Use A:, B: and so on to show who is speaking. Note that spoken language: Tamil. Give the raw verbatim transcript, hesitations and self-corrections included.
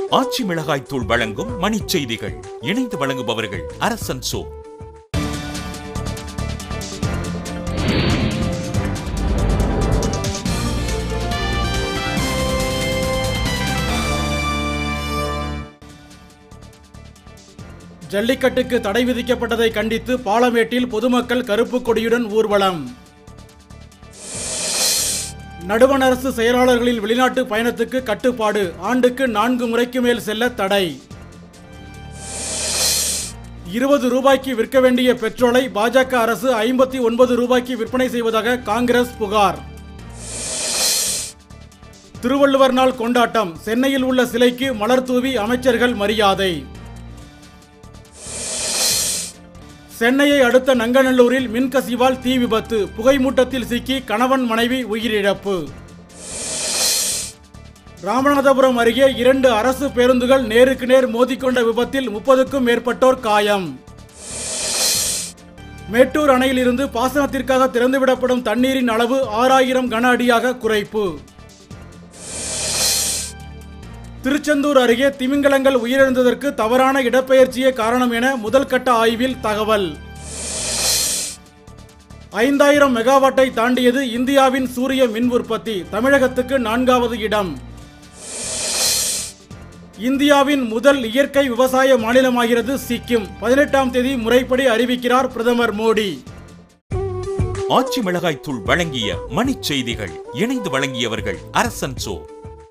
A: ஆச்சி மிளகாய் தூள் வழங்கும் மணிச் செய்திகள். இணைந்து வழங்குபவர்கள் அரசன் சோ.
B: ஜல்லிக்கட்டுக்கு தடை விதிக்கப்பட்டதை கண்டித்து பாலமேட்டில் பொதுமக்கள் கருப்பு கொடியுடன் ஊர்வலம். நடுவண் அரசு செயலாளர்களின் வெளிநாட்டு பயணத்துக்கு கட்டுப்பாடு, ஆண்டுக்கு நான்கு முறைக்கு மேல் செல்ல தடை. இருபது ரூபாய்க்கு விற்க வேண்டிய பெட்ரோலை பாஜக அரசு ஐம்பத்தி ஒன்பது ரூபாய்க்கு விற்பனை செய்வதாக காங்கிரஸ் புகார். திருவள்ளுவர் நாள் கொண்டாட்டம், சென்னையில் உள்ள சிலைக்கு மலர் தூவி அமைச்சர்கள் மரியாதை. சென்னையை அடுத்த நங்கநல்லூரில் மின்கசிவால் தீ விபத்து, புகைமூட்டத்தில் சிக்கி கணவன் மனைவி உயிரிழப்பு. ராமநாதபுரம் அருகே இரண்டு அரசு பேருந்துகள் நேருக்கு நேர் மோதிக்கொண்ட விபத்தில் முப்பதுக்கும் மேற்பட்டோர் காயம். மேட்டூர் அணையிலிருந்து பாசனத்திற்காக திறந்துவிடப்படும் தண்ணீரின் அளவு ஆறாயிரம் கன அடியாக குறைப்பு. திருச்செந்தூர் அருகே திமிங்கலங்கள் உயிரிழந்ததற்கு தவறான இடப்பெயர்ச்சியே காரணம் என முதல் கட்ட ஆய்வில் தகவல். ஐந்தாயிரம் மெகாவாட்டை தாண்டியது இந்தியாவின் சூரிய மின் உற்பத்தி, தமிழகத்துக்கு நான்காவது இடம். இந்தியாவின் முதல் இயற்கை விவசாய மாநிலமாகிறது சிக்கிம், பதினெட்டாம் தேதி முறைப்படி அறிவிக்கிறார் பிரதமர் மோடி.
A: ஆச்சி மிளகாய் தூள் வழங்கிய மணிச் செய்திகள். இணைந்து வழங்கியவர்கள் அரசன் சோ.